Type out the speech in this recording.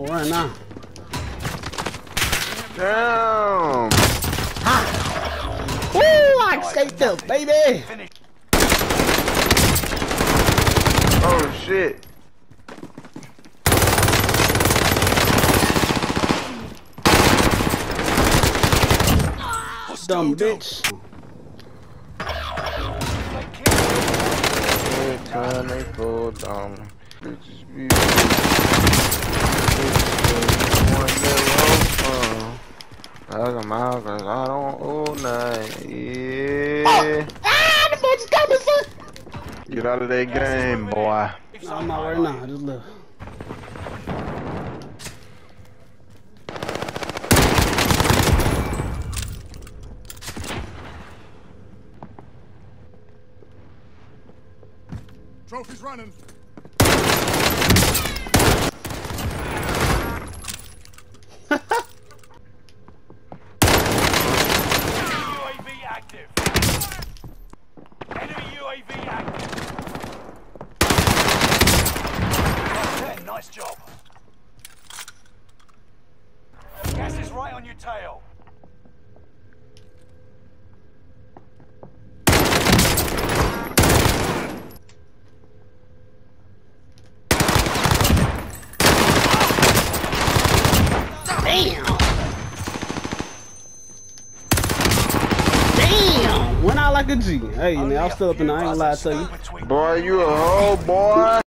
Don't run now. Damn. Woo! I escaped them, baby. Oh shit. Dumb bitch. Every time they fall down, bitches be like I'm out 'cause I don't owe nothing. Yeah. Ah, the bitch got me, son. Get out of that game, boy. No, I'm out right now. Just look. Trophy's running. UAV active. Enemy UAV active. Yeah, nice job. Gas is right on your tail. Damn! Damn! Went out like a G. Hey, man, I'm still up in there. I ain't gonna lie to you. Boy, you a hoe, boy.